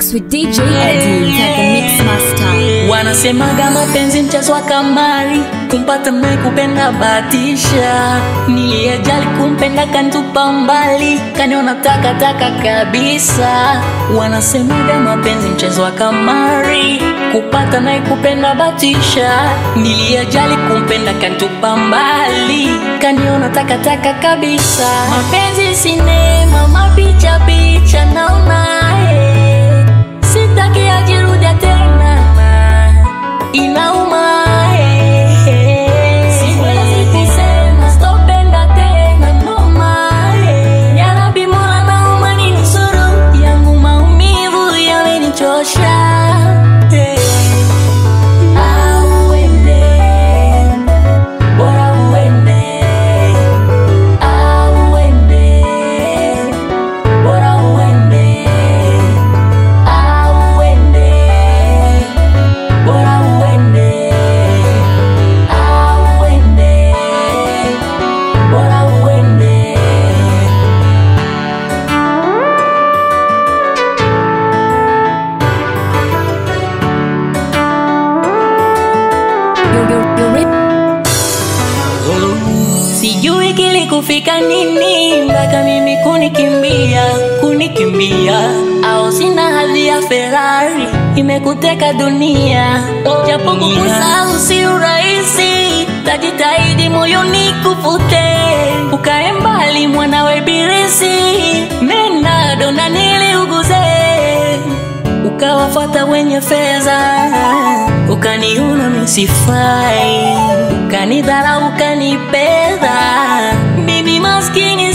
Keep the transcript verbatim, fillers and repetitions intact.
mix with D J Eddy, like a mix master. Wanasemaga mapenzi mchezo wa kamari, kumpata mimi kupenda batisha. Niliyejali kumpenda kanitupa mbali, kaniona taka taka kabisa. Wanasemaga mapenzi mchezo wa kamari, kupata naye kupenda batisha. Niliyejali kumpenda kanitupa mbali, kaniona taka taka kabisa. Mapenzi sinema, mapicha picha naona eh. Sitaki ajirudia tena, inauma eh. Siwezi kusema sitopenda tena mama eh. Ya Rabbi Mola naomba ninusuru, yangu maumivu yamenichosha eh. Ah, Wende, bora Wende. Ah, Wende, bora Wende. Ah, Wende, bora Wende. Ah, Wende, bora Wende. Sijui kilikufika nini mpaka mimi kunikimbia, kunikimbia. Au sina hadhi ya Ferrari, imekuteka dunia. Japo kukusahau si urahisi, tajitahidi moyo nikufute. Ukae mbali mwanawe ibilisi, nenda dona niliuguze. Ukawafuata wenye fedha, ukaniona misifai, ukanidharau ukanipeza. Bibi maskini